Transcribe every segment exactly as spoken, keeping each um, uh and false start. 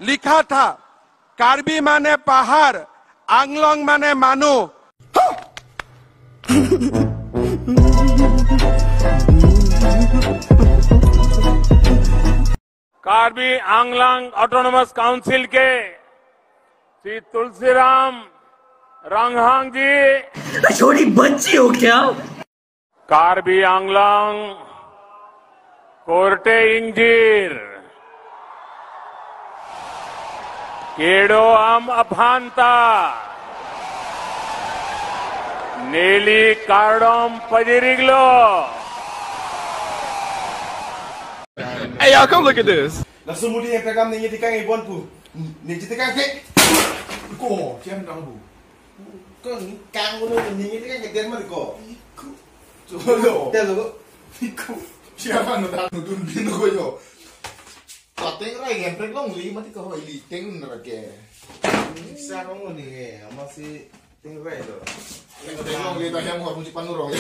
लिखा था कार्बी माने पहाड़, आंगलोंग माने मानू। कार्बी आंगलांग ऑटोनोमस काउंसिल के श्री तुलसीराम रंगहांग जी। छोटी बच्ची हो क्या? कार्बी आंगलांग कोर्टे इंजीर केडो आम अभांता नेली कार्डोम पजिरिगलो। Hey, y'all, come look at this. Langsung mudi yang pegang ni tikang ibon pu. Ni tikang ke. Ko, siam dang bu. Ko ni kang ko ni ni tikang ke den ma ko. Iku. Jo. Dia lo. Iku. Siapa nu dah nu dun bin ko yo. Pateng rai yang pegang li mati ko hoi li teng na ke. Sa ko ni ke, amasi teng rai do. Pegang li dah yang mo pun panuro.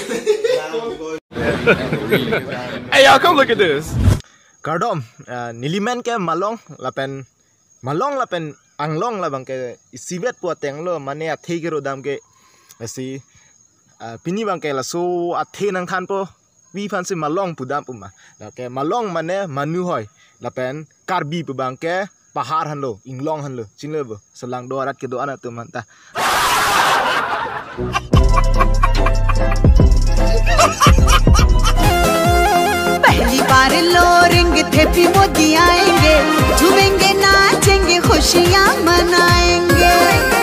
Hey, y'all, come look at this. Kardom nilimen ke malong lapen malong lapen anglong labang ke isivet puateng lo mane athe ke rodam ke asi pini bang ke laso athe nang than po wi phan si malong pudam puma la ke malong mane manu hoy lapen karbi pu bang ke pahar han lo inglong han lo chinle bo selang do arat ke do ana tu manta पहली बार लोरिंग थे P Modi आएंगे, झूमेंगे नाचेंगे खुशियाँ मनाएंगे।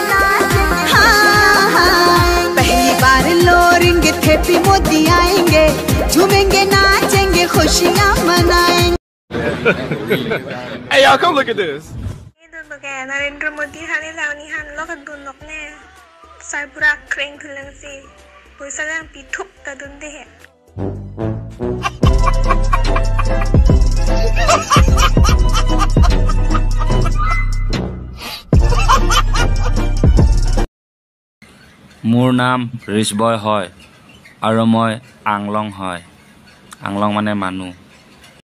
हाँ हाँ पहली बार लोरिंग थे P Modi आएंगे, झूमेंगे नाचेंगे खुशियाँ मनाएंगे। Hey, y'all, come look at this. Narendra Modi हाने लावनी हान लोग दुन लोग ने साइबुरा क्रेंग खुलंग से पुलिसलां पिथुक तदुन दे है। मोर नाम रिशबय হয় আৰু মই আংলং হয়। আংলং মানে মানুহ।